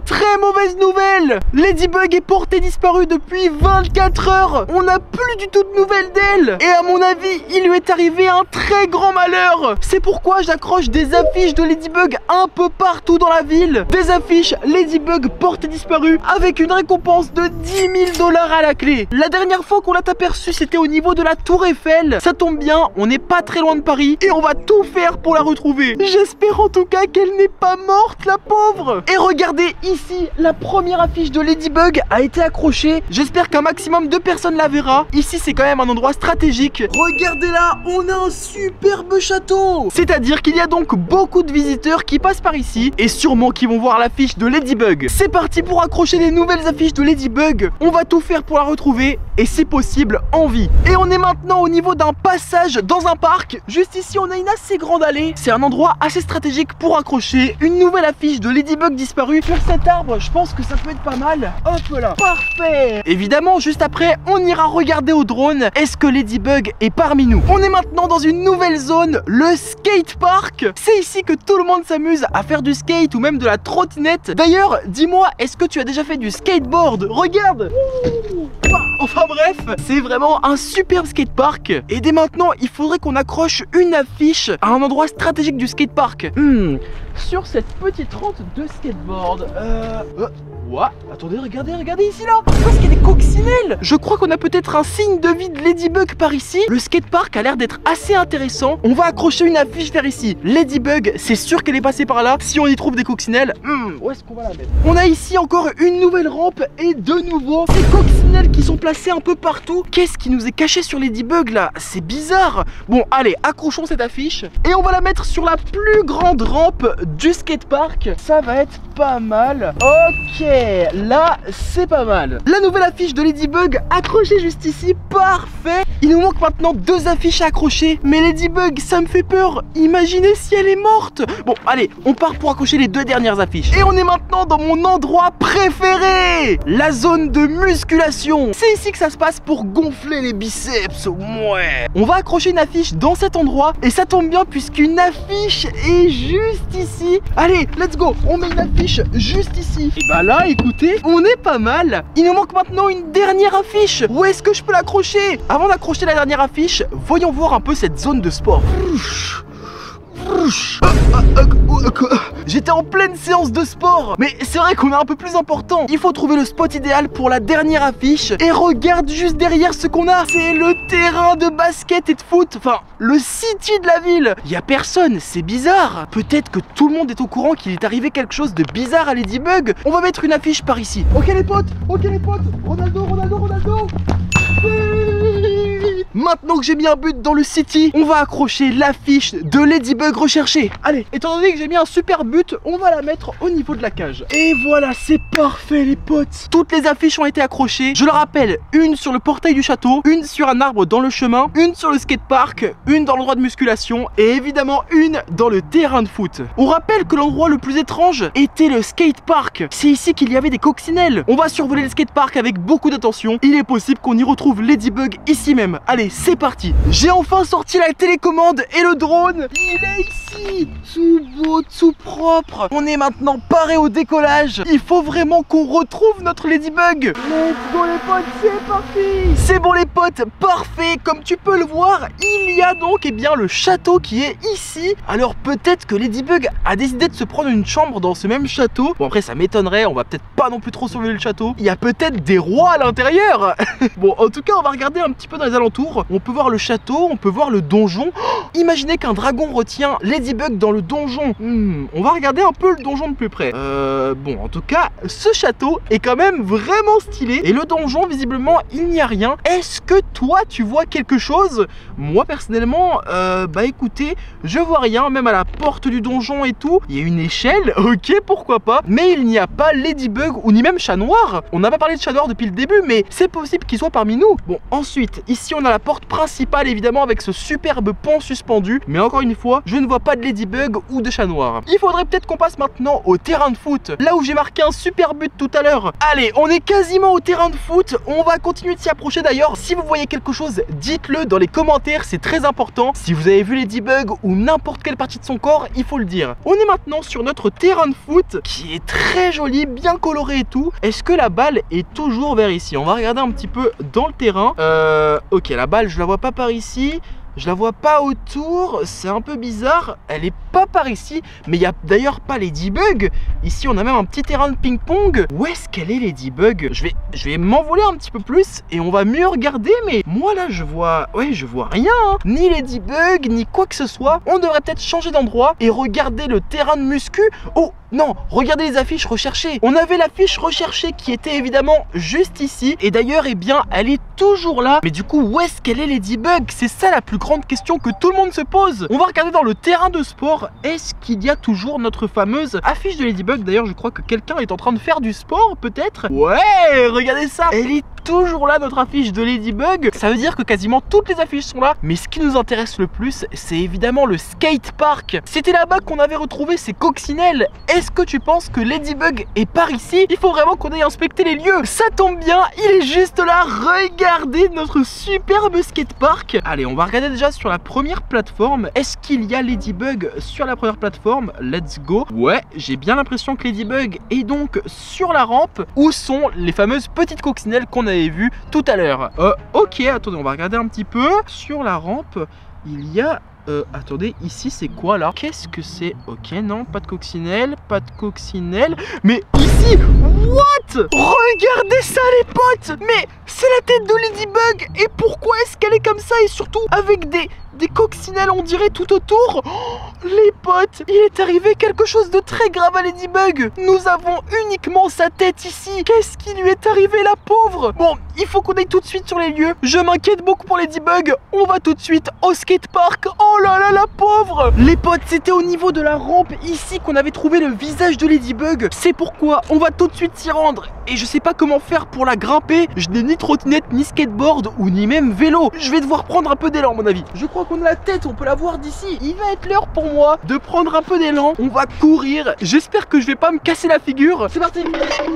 très mauvaise nouvelle. Ladybug est portée disparue depuis 24 heures. On n'a plus du tout de nouvelles d'elle. Et à mon avis, il lui est arrivé un très grand malheur. C'est pourquoi j'accroche des affiches de Ladybug un peu partout dans la ville. Des affiches Ladybug portée disparue avec une récompense de 10 000 $ à la clé. La dernière fois qu'on l'a aperçue, c'était au niveau de la Tour Eiffel. Ça tombe bien, on n'est pas très loin de Paris et on va tout faire pour la retrouver. J'espère en tout cas qu'elle n'est pas morte, la pauvre. Et regardez ici, la première affiche de Ladybug a été accrochée. J'espère qu'un maximum de personnes la verra. Ici, c'est quand même un endroit stratégique. Regardez là, on a un superbe château. C'est-à-dire qu'il y a donc beaucoup de visiteurs qui passent par ici et sûrement qui vont voir l'affiche de Ladybug. C'est parti pour accrocher les nouvelles affiches de Ladybug. On va tout faire pour la retrouver et si possible en vie. Et on est maintenant au niveau d'un passage dans un parc. Juste ici, on a une assez grande allée. C'est un endroit assez stratégique pour accrocher une nouvelle affiche de Ladybug disparue sur cet arbre. Je pense que ça peut être pas mal. Hop là, parfait. Évidemment, juste après, on ira regarder au drone. Est-ce que Ladybug est parmi nous? On est maintenant dans une nouvelle zone, le skate park. C'est ici que tout le monde s'amuse à faire du skate ou même de la trottinette. D'ailleurs, dis-moi, est-ce que tu as déjà fait du skateboard? Regarde. Enfin bref, c'est vraiment un super skatepark. Et dès maintenant, il faudrait qu'on accroche une affiche à un endroit stratégique du skatepark. Sur cette petite rampe de skateboard. What? Attendez, regardez ici là. Pourquoi est-ce qu'il y a des coccinelles? Je crois qu'on a peut-être un signe de vie de Ladybug par ici. Le skatepark a l'air d'être assez intéressant. On va accrocher une affiche vers ici. Ladybug, c'est sûr qu'elle est passée par là. Si on y trouve des coccinelles, où est-ce qu'on va la mettre? On a ici encore une nouvelle rampe et de nouveau ces coccinelles qui sont placées un peu partout. Qu'est-ce qui nous est caché sur Ladybug là? C'est bizarre. Bon, allez, accrochons cette affiche et on va la mettre sur la plus grande rampe du skatepark. Ça va être pas mal. Ok, là c'est pas mal. La nouvelle affiche de Ladybug accrochée juste ici, parfait. Il nous manque maintenant 2 affiches à accrocher. Mais Ladybug, ça me fait peur. Imaginez si elle est morte. Bon, allez, on part pour accrocher les 2 dernières affiches. Et on est maintenant dans mon endroit préféré, la zone de musculation. C'est ici que ça se passe pour gonfler les biceps. Ouais. On va accrocher une affiche dans cet endroit. Et ça tombe bien puisqu'une affiche est juste ici. Allez, let's go. On met une affiche juste ici. Et bah là, écoutez, on est pas mal. Il nous manque maintenant une dernière affiche. Où est-ce que je peux l'accrocher? Avant d'accrocher la dernière affiche, voyons voir un peu cette zone de sport. J'étais en pleine séance de sport. Mais c'est vrai qu'on est un peu plus important. Il faut trouver le spot idéal pour la dernière affiche. Et regarde juste derrière ce qu'on a. C'est le terrain de basket et de foot. Enfin, le city de la ville. Il y a personne, c'est bizarre. Peut-être que tout le monde est au courant qu'il est arrivé quelque chose de bizarre à Ladybug. On va mettre une affiche par ici. Ok les potes. Ronaldo. Maintenant que j'ai mis un but dans le city, on va accrocher l'affiche de Ladybug recherchée. Allez, étant donné que j'ai mis un super but, on va la mettre au niveau de la cage. Et voilà, c'est parfait les potes. Toutes les affiches ont été accrochées. Je le rappelle, une sur le portail du château, une sur un arbre dans le chemin, une sur le skatepark, une dans l'endroit de musculation et évidemment une dans le terrain de foot. On rappelle que l'endroit le plus étrange était le skatepark. C'est ici qu'il y avait des coccinelles. On va survoler le skatepark avec beaucoup d'attention. Il est possible qu'on y retrouve Ladybug ici même. Allez, c'est parti. J'ai enfin sorti la télécommande et le drone. Il est ici, tout beau, tout propre. On est maintenant paré au décollage. Il faut vraiment qu'on retrouve notre Ladybug. Let's go les potes, c'est parti. C'est bon les potes, parfait. Comme tu peux le voir, il y a donc le château qui est ici. Alors peut-être que Ladybug a décidé de se prendre une chambre dans ce même château. Bon après ça m'étonnerait, on va peut-être pas non plus trop surveiller le château. Il y a peut-être des rois à l'intérieur. Bon en tout cas on va regarder un petit peu dans les alentours. On peut voir le château, on peut voir le donjon. Imaginez qu'un dragon retient Ladybug dans le donjon. On va regarder un peu le donjon de plus près. Bon, en tout cas, ce château est quand même vraiment stylé. Et le donjon, visiblement, il n'y a rien. Est-ce que toi, tu vois quelque chose? Moi, personnellement, bah écoutez, je vois rien. Même à la porte du donjon et tout, il y a une échelle. Ok, pourquoi pas. Mais il n'y a pas Ladybug ou ni même Chat Noir. On n'a pas parlé de Chat Noir depuis le début, mais c'est possible qu'il soit parmi nous. Bon, ensuite, ici, on a la porte principale évidemment avec ce superbe pont suspendu. Mais encore une fois, je ne vois pas de ladybug ou de chat noir. Il faudrait peut-être qu'on passe maintenant au terrain de foot, là où j'ai marqué un super but tout à l'heure. Allez, on est quasiment au terrain de foot. On va continuer de s'y approcher d'ailleurs. Si vous voyez quelque chose, dites-le dans les commentaires, c'est très important. Si vous avez vu Ladybug ou n'importe quelle partie de son corps, il faut le dire. On est maintenant sur notre terrain de foot qui est très joli, bien coloré et tout. Est-ce que la balle est toujours vers ici? On va regarder un petit peu dans le terrain. Ok, la balle, je la vois pas par ici. Je la vois pas autour, c'est un peu bizarre. Elle est pas par ici, mais il n'y a d'ailleurs pas Ladybug. Ici, on a même un petit terrain de ping-pong. Où est-ce qu'elle est, Ladybug? Je vais m'envoler un petit peu plus et on va mieux regarder. Mais moi, là, je vois rien. Hein. Ni Ladybug, ni quoi que ce soit. On devrait peut-être changer d'endroit et regarder le terrain de muscu. Oh non, regardez les affiches recherchées. On avait l'affiche recherchée qui était évidemment juste ici. Et d'ailleurs, eh bien, elle est toujours là. Mais du coup, où est-ce qu'elle est, Ladybug? C'est ça la plus grande question que tout le monde se pose. On va regarder dans le terrain de sport. Est-ce qu'il y a toujours notre fameuse affiche de Ladybug? D'ailleurs, je crois que quelqu'un est en train de faire du sport, peut-être. Ouais, regardez ça. Elle est toujours là, notre affiche de Ladybug. Ça veut dire que quasiment toutes les affiches sont là. Mais ce qui nous intéresse le plus, c'est évidemment le skatepark. C'était là-bas qu'on avait retrouvé ces coccinelles. Est-ce que tu penses que Ladybug est par ici? Il faut vraiment qu'on aille inspecter les lieux. Ça tombe bien, il est juste là. Regardez notre superbe skatepark. Allez, on va regarder déjà sur la première plateforme. Est-ce qu'il y a Ladybug sur la première plateforme? Let's go. Ouais, j'ai bien l'impression que Ladybug est donc sur la rampe. Où sont les fameuses petites coccinelles qu'on avait vues tout à l'heure? Ok, attendez, on va regarder un petit peu. Sur la rampe, il y a... attendez, ici c'est quoi là? Qu'est-ce que c'est? Ok, non, pas de coccinelle, pas de coccinelle. Mais ici, what? Regardez ça les potes! Mais c'est la tête de Ladybug. Et pourquoi est-ce qu'elle est comme ça? Et surtout avec des coccinelles on dirait tout autour. Oh, les potes, il est arrivé quelque chose de très grave à Ladybug. Nous avons uniquement sa tête ici. Qu'est-ce qui lui est arrivé, la pauvre? Bon, il faut qu'on aille tout de suite sur les lieux. Je m'inquiète beaucoup pour Ladybug. On va tout de suite au skatepark. Oh là là, la pauvre. Les potes, c'était au niveau de la rampe ici qu'on avait trouvé le visage de Ladybug. C'est pourquoi on va tout de suite s'y rendre. Et je sais pas comment faire pour la grimper. Je n'ai ni trottinette, ni skateboard, ou ni même vélo. Je vais devoir prendre un peu d'élan, à mon avis. Je crois qu'on a la tête, on peut la voir d'ici. Il va être l'heure pour moi de prendre un peu d'élan. On va courir. J'espère que je vais pas me casser la figure. C'est parti.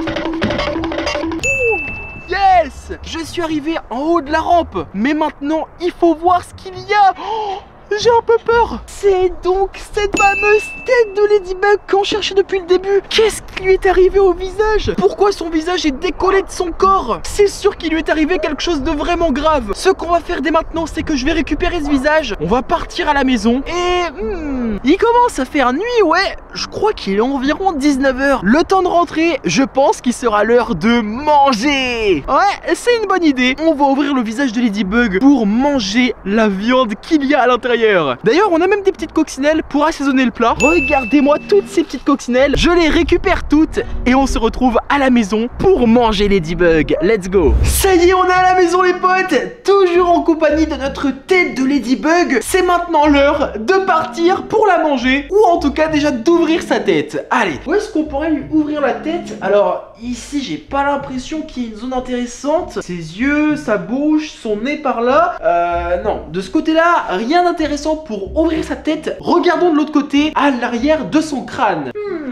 Yes! Je suis arrivé en haut de la rampe. Mais maintenant, il faut voir ce qu'il y a. Oh, j'ai un peu peur. C'est donc cette fameuse tête de Ladybug qu'on cherchait depuis le début. Qu'est-ce qui lui est arrivé au visage? Pourquoi son visage est décollé de son corps? C'est sûr qu'il lui est arrivé quelque chose de vraiment grave. Ce qu'on va faire dès maintenant, c'est que je vais récupérer ce visage. On va partir à la maison. Et il commence à faire nuit, ouais. Je crois qu'il est environ 19 h. Le temps de rentrer, je pense qu'il sera l'heure de manger. Ouais, c'est une bonne idée. On va ouvrir le visage de Ladybug pour manger la viande qu'il y a à l'intérieur. D'ailleurs, on a même des petites coccinelles pour assaisonner le plat. Regardez-moi toutes ces petites coccinelles. Je les récupère toutes et on se retrouve à la maison pour manger Ladybug. Let's go. Ça y est, on est à la maison les potes. Toujours en compagnie de notre tête de Ladybug. C'est maintenant l'heure de partir pour la manger. Ou en tout cas déjà d'ouvrir sa tête. Allez, où est-ce qu'on pourrait lui ouvrir la tête? Alors ici, j'ai pas l'impression qu'il y ait une zone intéressante. Ses yeux, sa bouche, son nez par là. Non, de ce côté-là, rien d'intéressant pour ouvrir sa tête. Regardons de l'autre côté, à l'arrière de son crâne.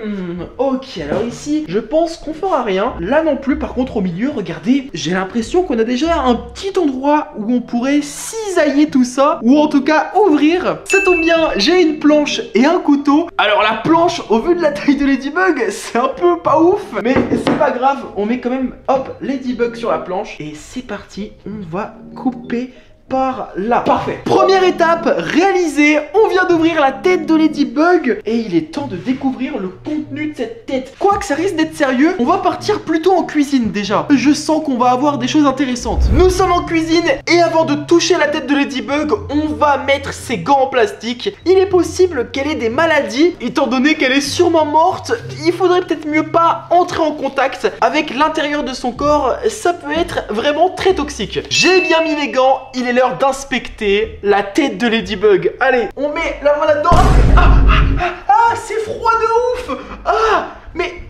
Ok, alors ici, je pense qu'on fera rien. Là non plus, par contre, au milieu, regardez, j'ai l'impression qu'on a déjà un petit endroit où on pourrait cisailler tout ça, ou en tout cas ouvrir. Ça tombe bien, j'ai une planche et un couteau. Alors la planche, au vu de la taille de Ladybug, c'est un peu pas ouf, mais c'est pas grave. On met quand même, hop, Ladybug sur la planche. Et c'est parti, on va couper par là. Parfait. Première étape réalisée. On vient d'ouvrir la tête de Ladybug et il est temps de découvrir le contenu de cette tête. Quoique ça risque d'être sérieux, on va partir plutôt en cuisine déjà. Je sens qu'on va avoir des choses intéressantes. Nous sommes en cuisine et avant de toucher la tête de Ladybug, on va mettre ses gants en plastique. Il est possible qu'elle ait des maladies. Étant donné qu'elle est sûrement morte, il faudrait peut-être mieux pas entrer en contact avec l'intérieur de son corps. Ça peut être vraiment très toxique. J'ai bien mis les gants. Il est l'heure d'inspecter la tête de Ladybug. Allez, on met la main là-dedans. Ah, c'est froid de ouf. Ah, mais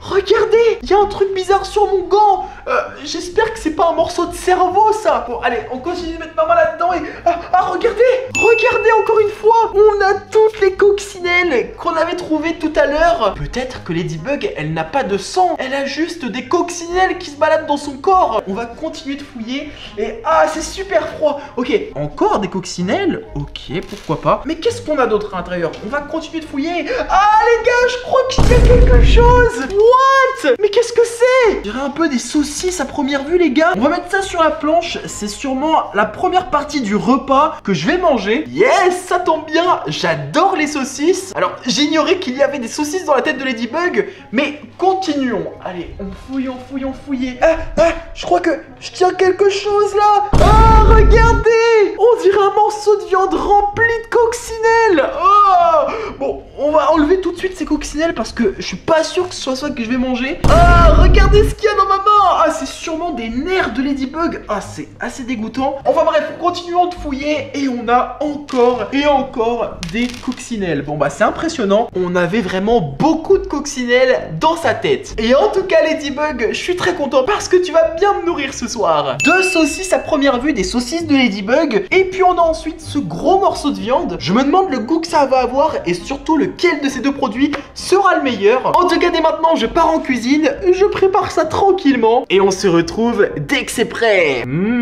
Regardez, il y a un truc bizarre sur mon gant. J'espère que c'est pas un morceau de cerveau ça. Bon allez, on continue de mettre ma main là-dedans et... regardez encore une fois. On a toutes les coccinelles qu'on avait trouvées tout à l'heure. Peut-être que Ladybug, elle n'a pas de sang. Elle a juste des coccinelles qui se baladent dans son corps. On va continuer de fouiller. Et c'est super froid. Ok, encore des coccinelles. Ok, pourquoi pas. Mais qu'est-ce qu'on a d'autre à l'intérieur? On va continuer de fouiller. Les gars, je crois qu'il y a quelque chose. What? Mais qu'est-ce que c'est? Je dirais un peu des saucisses à première vue, les gars. On va mettre ça sur la planche. C'est sûrement la première partie du repas que je vais manger. Yes, ça tombe bien. J'adore les saucisses. Alors, j'ignorais qu'il y avait des saucisses dans la tête de Ladybug. Mais continuons. Allez, on fouille, on fouille, on fouille. Je crois que je tiens quelque chose là. Regardez. On dirait un morceau de viande rempli de coccinelles. Bon, on va enlever tout de suite ces coccinelles parce que je suis pas sûr que ce soit ça que je vais manger. Regardez ce qu'il y a dans ma main. C'est sûrement des nerfs de Ladybug. C'est assez dégoûtant. Enfin bref, continuons de fouiller et on a encore et encore des coccinelles. Bon bah c'est impressionnant. On avait vraiment beaucoup de coccinelles dans sa tête. Et en tout cas Ladybug, je suis très content parce que tu vas bien me nourrir ce soir. 2 saucisses à première vue, des saucisses de Ladybug. Et puis on a ensuite ce gros morceau de viande. Je me demande le goût que ça va avoir et surtout lequel de ces deux produits sera le meilleur. En tout cas dès maintenant je pars en cuisine. Je prépare ça tranquillement et on se retrouve dès que c'est prêt.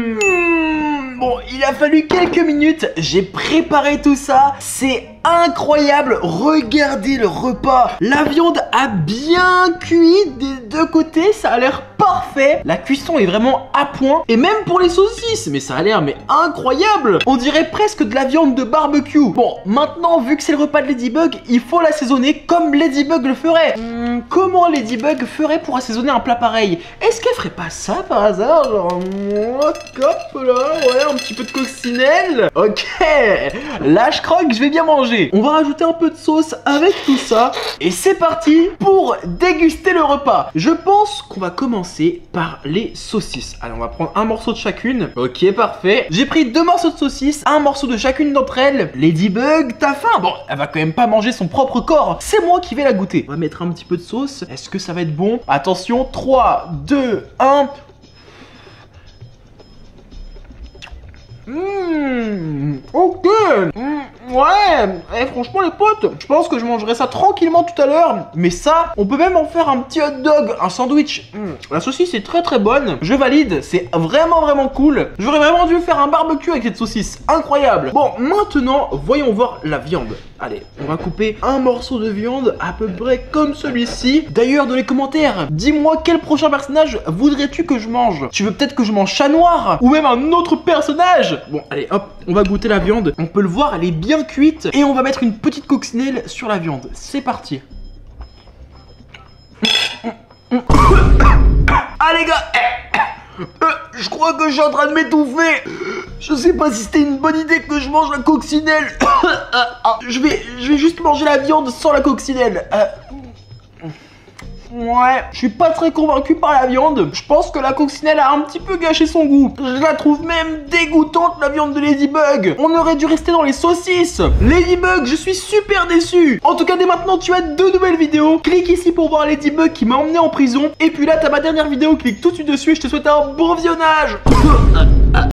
Bon, il a fallu quelques minutes, j'ai préparé tout ça, c'est incroyable, regardez le repas. La viande a bien cuit des deux côtés, ça a l'air parfait. La cuisson est vraiment à point, et même pour les saucisses, mais ça a l'air incroyable. On dirait presque de la viande de barbecue. Bon, maintenant, vu que c'est le repas de Ladybug, il faut l'assaisonner comme Ladybug le ferait. Comment Ladybug ferait pour assaisonner un plat pareil? Est-ce qu'elle ferait pas ça par hasard? Genre, hop là, ouais, un petit peu de coccinelle. Ok, là je crois que je vais bien manger. On va rajouter un peu de sauce avec tout ça. Et c'est parti pour déguster le repas. Je pense qu'on va commencer par les saucisses. Allez, on va prendre un morceau de chacune. Ok, parfait. J'ai pris 2 morceaux de saucisses, un morceau de chacune d'entre elles. Ladybug, t'as faim? Bon, elle va quand même pas manger son propre corps. C'est moi qui vais la goûter. On va mettre un petit peu de sauce. Est-ce que ça va être bon? Attention, 3, 2, 1... Ok. Ouais. Franchement les potes, je pense que je mangerai ça tranquillement tout à l'heure. Mais ça, on peut même en faire un petit hot dog, un sandwich. La saucisse est très très bonne. Je valide, c'est vraiment cool. J'aurais vraiment dû faire un barbecue avec cette saucisse. Incroyable. Bon, maintenant, voyons voir la viande. Allez, on va couper un morceau de viande à peu près comme celui-ci. D'ailleurs, dans les commentaires, dis-moi quel prochain personnage voudrais-tu que je mange? Tu veux peut-être que je mange Chat Noir? Ou même un autre personnage? Bon, allez, hop, on va goûter la viande. On peut le voir, elle est bien cuite. Et on va mettre une petite coccinelle sur la viande. C'est parti. Les gars, je crois que je suis en train de m'étouffer. Je sais pas si c'était une bonne idée que je mange la coccinelle. Je vais juste manger la viande sans la coccinelle. Ouais, je suis pas très convaincu par la viande. Je pense que la coccinelle a un petit peu gâché son goût. Je la trouve même dégoûtante, la viande de Ladybug. On aurait dû rester dans les saucisses. Ladybug, je suis super déçu. En tout cas, dès maintenant, tu as 2 nouvelles vidéos. Clique ici pour voir Ladybug qui m'a emmené en prison. Et puis là, t'as ma dernière vidéo. Clique tout de suite dessus et je te souhaite un bon visionnage.